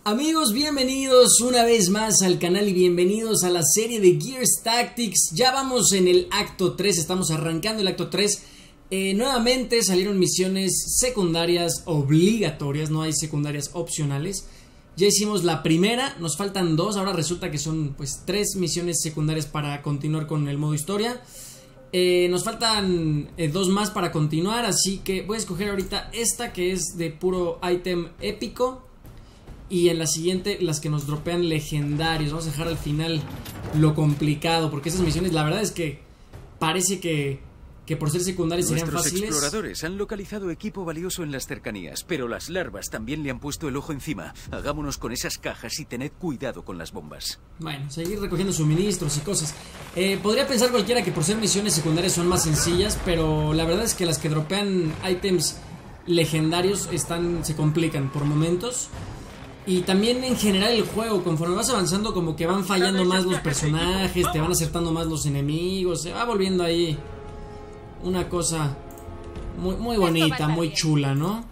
Amigos, bienvenidos una vez más al canal y bienvenidos a la serie de Gears Tactics. Ya vamos en el acto 3, estamos arrancando el acto 3. Nuevamente salieron misiones secundarias obligatorias, no hay secundarias opcionales. Ya hicimos la primera, nos faltan dos, ahora resulta que son pues 3 misiones secundarias para continuar con el modo historia. Nos faltan 2 más para continuar, así que voy a escoger ahorita esta que es de puro ítem épico. Y en la siguiente, las que nos dropean legendarios. Vamos a dejar al final lo complicado, porque esas misiones, la verdad es que parece que por ser secundarias serían fáciles. Nuestros exploradores han localizado equipo valioso en las cercanías, pero las larvas también le han puesto el ojo encima. Hagámonos con esas cajas y tened cuidado con las bombas. Bueno, seguir recogiendo suministros y cosas. Podría pensar cualquiera que por ser misiones secundarias son más sencillas, pero la verdad es que las que dropean ítems legendarios se complican por momentos. Y también en general el juego, conforme vas avanzando, como que van fallando más los personajes, te van acertando más los enemigos, se va volviendo ahí una cosa muy bonita, muy chula, ¿no?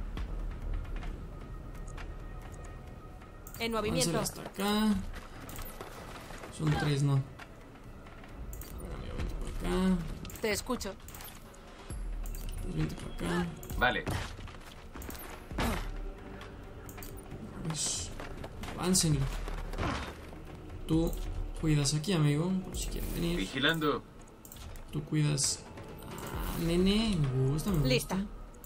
En movimiento. Vamos a hacer hasta acá. Son 3, ¿no? Ahora me vente por acá. Te escucho. Vente por acá. Vale. Pues, aváncenlo. Tú cuidas aquí, amigo, por si quieren venir. Vigilando. Tú cuidas a nene. Me gusta. Lista.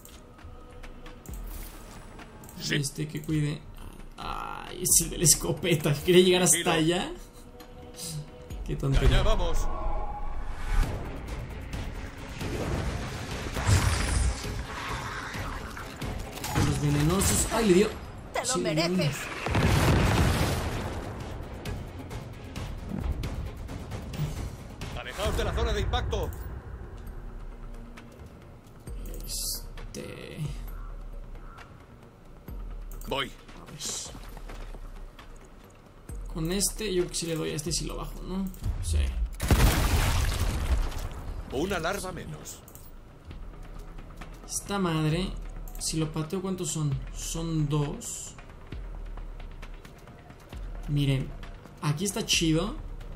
Sí. Que cuide. Ay, es el de la escopeta. ¿Quiere llegar hasta allá? Qué tontería. Ya vamos. Los venenosos. Ay, le dio. ¡Te lo mereces! Alejaos de la zona de impacto. Voy. A ver. Con este, yo creo que sí le doy a este y si lo bajo, ¿no? Sí. Una larva menos. Esta madre, si lo pateo, ¿cuántos son? Son 2. Miren, aquí está chido.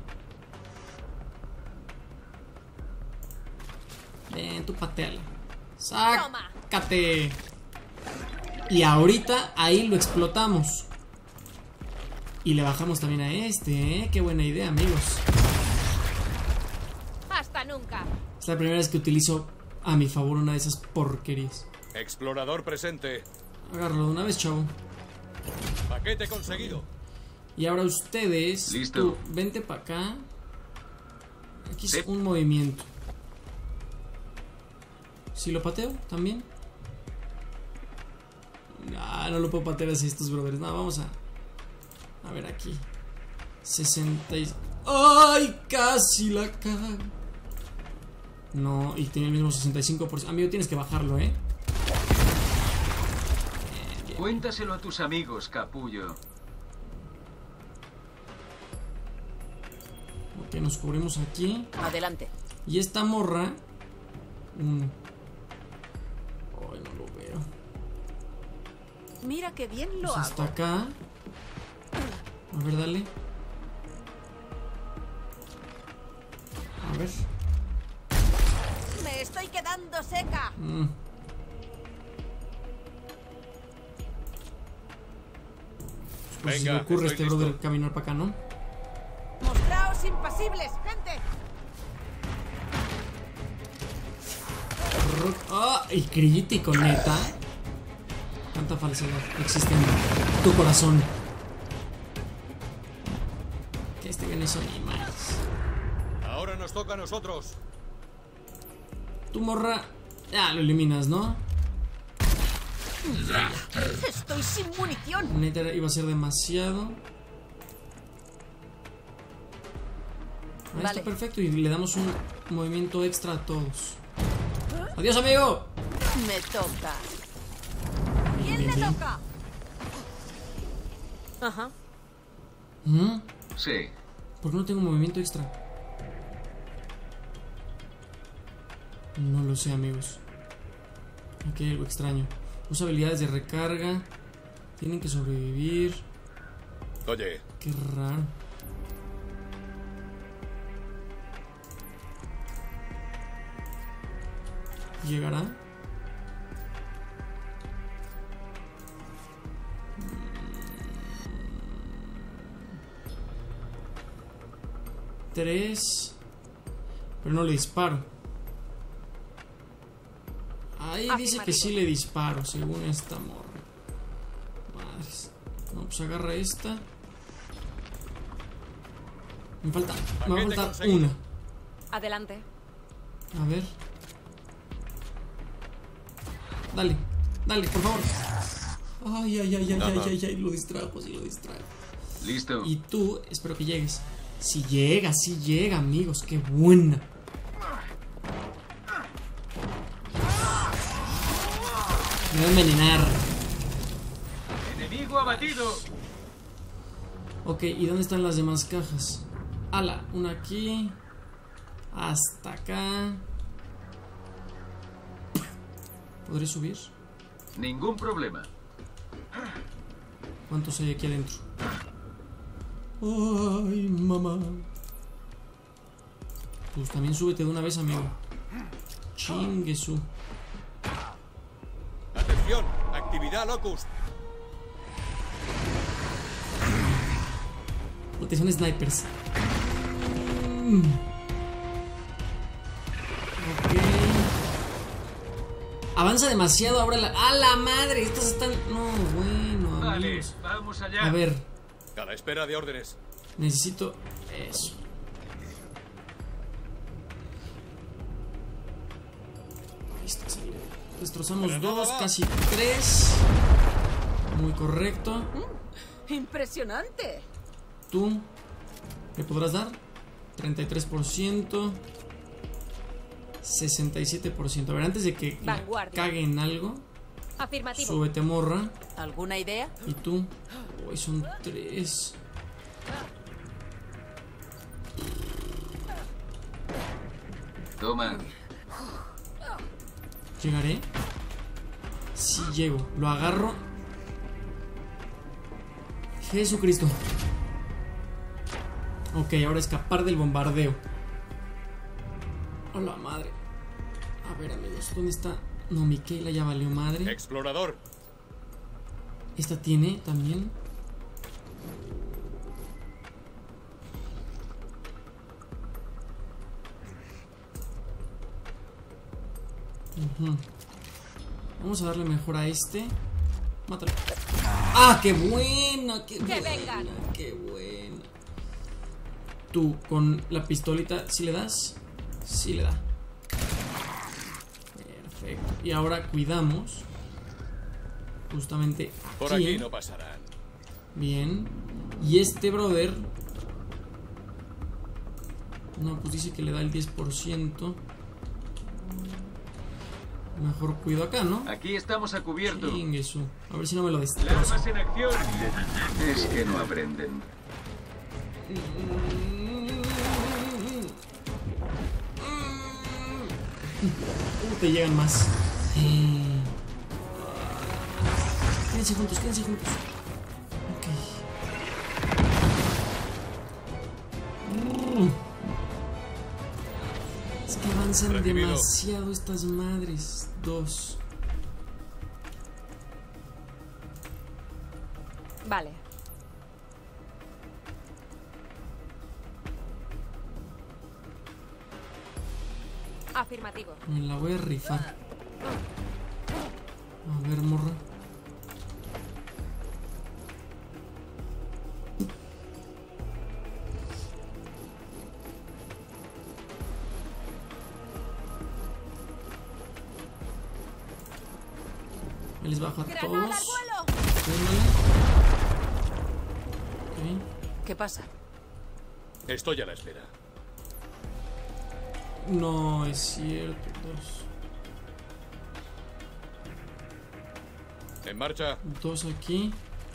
Ven, tú pateala. ¡Sácate! Y ahorita ahí lo explotamos. Y le bajamos también a este, ¿eh? Qué buena idea, amigos. ¡Hasta nunca! Es la primera vez que utilizo a mi favor una de esas porquerías. Explorador presente. Agárralo de una vez, chavo. Paquete conseguido. Y ahora ustedes, listo. Tú, vente para acá. Aquí Sí. es un movimiento. Si lo pateo, también. No lo puedo patear así estos brothers. No, vamos a ver aquí. 60 y... ¡Ay! Casi la cago. No, y tiene el mismo 65%. Amigo, tienes que bajarlo, ¿eh? Bien. Cuéntaselo a tus amigos, capullo. Ok, nos cubrimos aquí. Adelante. Y esta morra... Ay, no lo veo. Mira qué bien lo Pues hago. hasta acá. A ver, dale. A ver. Me estoy quedando seca. Pues si Venga, le ocurre a estoy este brother listo. caminar para acá, ¿no? Mostraos impasibles, gente. ¡Ah! Y crítico, neta. Tanta falsedad existe en tu corazón. Que este viene son animales. Ahora nos toca a nosotros. Tu morra. Ya lo eliminas, ¿no? Estoy sin munición. Neta iba a ser demasiado. Ahí Vale. está perfecto. Y le damos un movimiento extra a todos. ¡Adiós, amigo! Me toca. Bien, ¿Quién bien, le bien. toca? Ajá. Sí. ¿Por qué no tengo movimiento extra? No lo sé, amigos. Aquí hay algo extraño. Usa habilidades de recarga. Tienen que sobrevivir. Oye, Qué raro. ¿Llegará? Tres. Pero no le disparo. Ahí dice que sí le disparo, según esta morra. Madres. No, pues agarra esta. Me falta. Me va a faltar una. Adelante. A ver. Dale, dale, por favor. Ay, ay, ay, ay, ay, ay, ay, lo distrajo, sí lo distrajo. Listo. Y tú, espero que llegues. Si llega, amigos, qué buena. Me voy a envenenar. Enemigo abatido. Ok, ¿y dónde están las demás cajas? Ala, una aquí. Hasta acá. ¿Podré subir? Ningún problema. ¿Cuántos hay aquí adentro? Ay, mamá. Pues también súbete de una vez, amigo. Chinguesu. atención, actividad Locust. Protección snipers. Ok. Avanza demasiado ahora la... ¡Ah, la madre! Estas están... No, bueno, Vale, amigos. vamos allá. A ver, A la espera de órdenes. necesito... Eso. Ahí está, salió. Destrozamos dos, casi tres. Muy correcto. Impresionante. Tú, ¿le podrás dar? 33%. 67%. A ver, antes de que la Vanguardia. cague en algo, Afirmativo. súbete, morra. ¿Alguna idea? Y tú. Hoy son tres. Toma. ¿Llegaré? Sí llego. Lo agarro. Jesucristo. Ok, ahora escapar del bombardeo. Hola, madre. A ver, amigos, ¿dónde está? No, Miquela ya valió madre. Explorador. Esta tiene también. Ujú. Vamos a darle mejor a este. Mátalo. ¡Ah, qué buena! ¡Qué buena! vengan! ¡Qué buena! Tú, con la pistolita, ¿sí le das? Sí le da. Perfecto. Y ahora cuidamos. Justamente Por aquí no pasarán. Bien. Y este brother. No, pues dice que le da el 10%. Mejor cuido acá, ¿no? Aquí estamos a cubierto. Chinguesu. A ver si no me lo destroza. Armas en acción. Es que no aprenden. Te llegan más. Quédense juntos, quédense juntos. Ok. Es que avanzan Recibido. demasiado estas madres. Dos. Vale. Afirmativo. Me la voy a rifar. A ver, morra. Me les bajo a ¡Granada todos. al vuelo! Túnale. Ok. ¿Qué pasa? Estoy a la espera. No es cierto. En marcha. Dos aquí.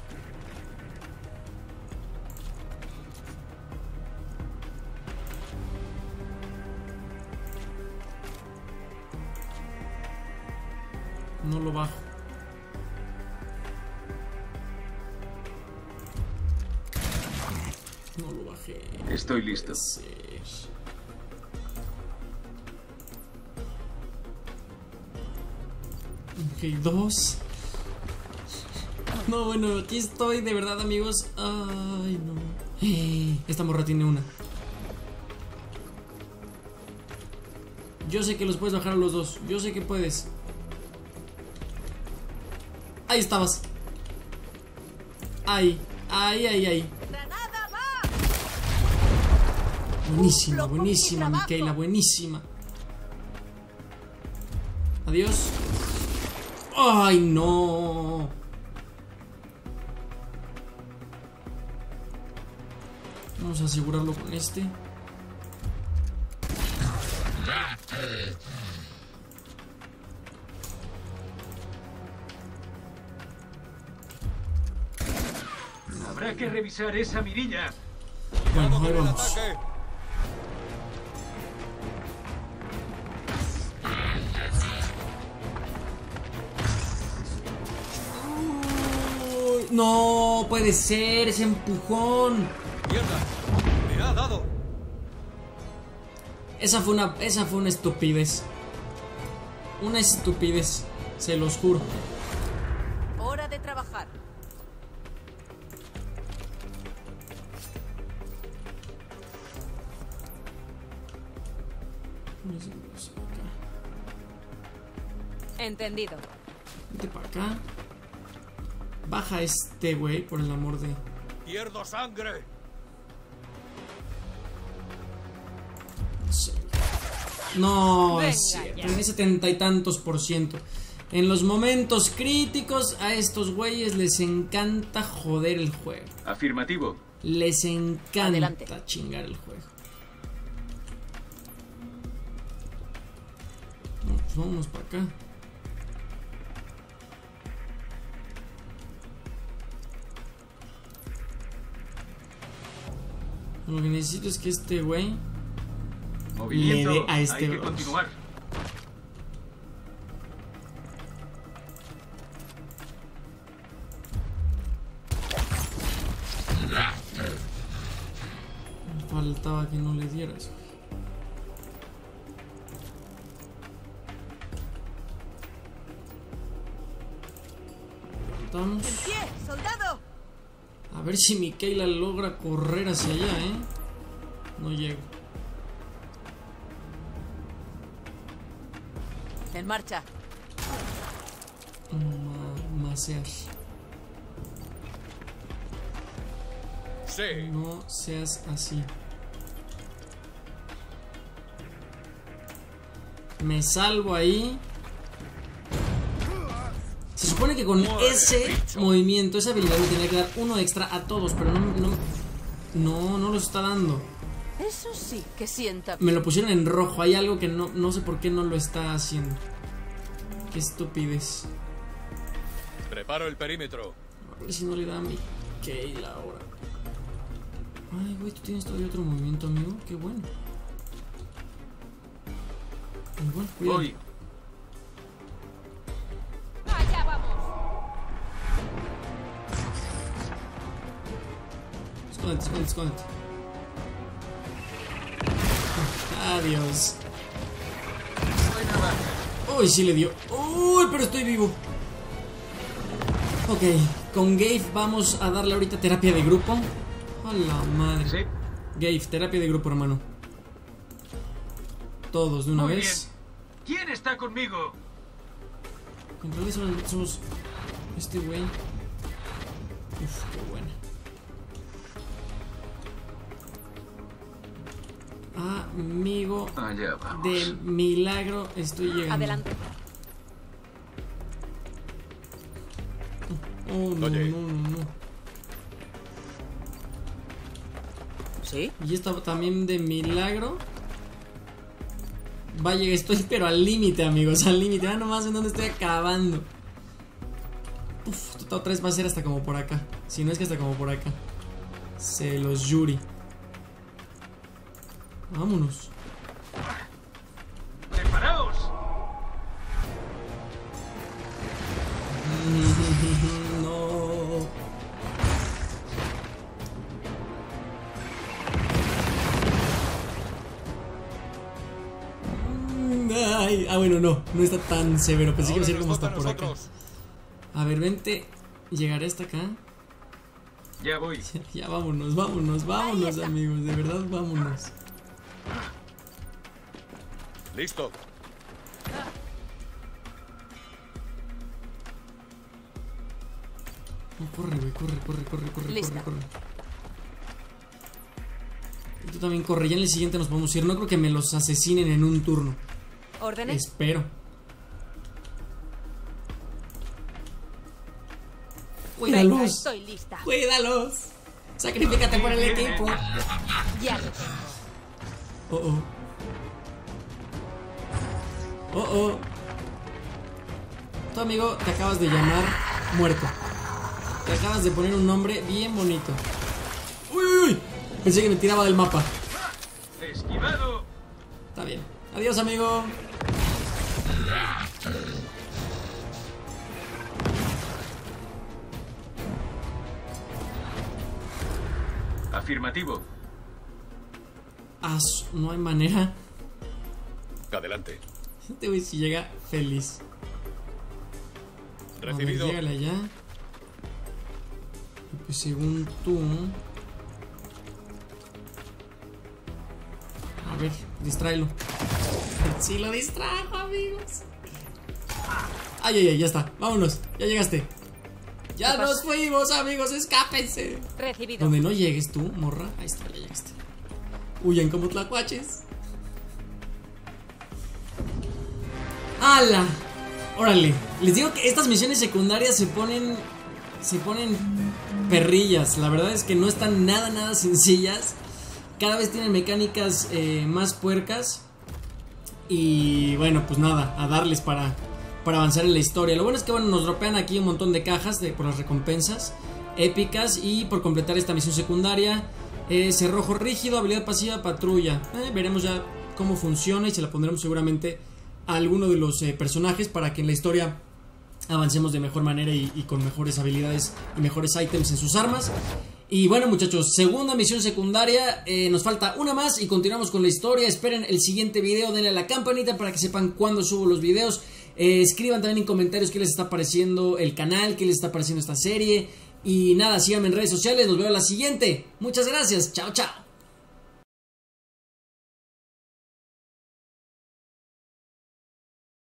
No lo bajo. No lo bajé. Estoy listo. Puede ser. Ok, 2. No, bueno, aquí estoy, de verdad, amigos. Ay, no. Esta morra tiene una. Yo sé que los puedes bajar a los dos. Yo sé que puedes. Ahí estabas. Ahí. Buenísima, buenísima, Micaela, buenísima. Adiós. Ay, no. Vamos a asegurarlo con este. Habrá que revisar esa mirilla. Bueno, ahí El vamos. ataque. Uy, no puede ser ese empujón. Mierda. Me ha dado. Esa fue una estupidez. Una estupidez, se los juro. Hora de trabajar. Entendido. Vete para acá. Baja este güey, por el amor de... Pierdo sangre. No, Venga es cierto. ya. Tiene 70 y tantos %. En los momentos críticos a estos güeyes les encanta joder el juego. Afirmativo. Les encanta Adelante. chingar el juego. No, pues vámonos para acá. Lo que necesito es que este güey Movimiento. le dé a este Hay que bros. continuar. Faltaba que no le dieras. Levantamos. ¡Pie, soldado! A ver si Micaela logra correr hacia allá, No llego. En marcha. Masear. Sí. No seas así. Me salvo ahí. Se supone que con ese movimiento, esa habilidad me tenía que dar uno extra a todos, pero no lo está dando. Eso sí que sienta. Me lo pusieron en rojo. Hay algo que no sé por qué no lo está haciendo. Qué estupidez. Preparo el perímetro. A ver si no le da a Micaela ahora. Ay, güey, tú tienes todavía otro movimiento, amigo. Qué bueno. Igual, cuidado. Voy. Allá vamos. Escóndete. Adiós. Uy, sí le dio. Uy, pero estoy vivo. Ok, con Gabe vamos a darle ahorita terapia de grupo. A la madre. Sí. Gabe, terapia de grupo, hermano. Todos de una Muy vez. bien. ¿Quién está conmigo? En realidad somos este güey. Uf, qué buena. Amigo, Allá vamos. de milagro estoy llegando. Adelante. Oh, no, Oye. no. ¿Sí? Y esta también de milagro. Vaya, estoy pero al límite, amigos, al límite. Vean nomás en donde estoy acabando. Uf, esta otra vez va a ser hasta como por acá. Si no es que hasta como por acá. Se los yuri. Vámonos. ¡Preparaos! No. Ay, bueno, no está tan severo. Pensé que iba a ser como hasta por acá. nosotros. A ver, vente. Llegaré hasta acá. Ya voy. Ya vámonos, amigos. De verdad, vámonos. Listo. No, corre, güey, corre. Lista. Y tú también corre, ya en el siguiente nos podemos ir. No creo que me los asesinen en un turno. ¿Órdenes? Espero. Venga, Cuídalos. estoy lista. Cuídalos. Sacrifícate por el equipo. Ya lo tengo. Oh. Tu amigo te acabas de llamar muerto. Te acabas de poner un nombre bien bonito. Uy. Pensé que me tiraba del mapa. Esquivado. Está bien. Adiós, amigo. Afirmativo. No hay manera. Adelante. Este güey si llega feliz. Recibido. A ver, llégale allá. Y pues según tú... A ver, distráelo. Sí lo distrajo, amigos. Ay, ya está. Vámonos, ya llegaste. Ya nos fuimos, amigos, escápense. Recibido. Donde no llegues tú, morra. Ahí está, ya llegaste. Huyen como tlacuaches. ¡Hala! Órale, les digo que estas misiones secundarias se ponen perrillas. La verdad es que no están nada sencillas. Cada vez tienen mecánicas más puercas. Y bueno, pues nada, a darles para avanzar en la historia. Lo bueno es que bueno, nos dropean aquí un montón de cajas por las recompensas épicas. Y por completar esta misión secundaria, cerrojo rígido, habilidad pasiva, patrulla. Veremos ya cómo funciona y se la pondremos seguramente a alguno de los personajes para que en la historia avancemos de mejor manera y con mejores habilidades y mejores ítems en sus armas. Y bueno, muchachos, segunda misión secundaria, nos falta una más y continuamos con la historia. Esperen el siguiente video, denle a la campanita para que sepan cuándo subo los videos. Escriban también en comentarios qué les está pareciendo el canal, qué les está pareciendo esta serie. Y nada, síganme en redes sociales, nos vemos en la siguiente. Muchas gracias, chao.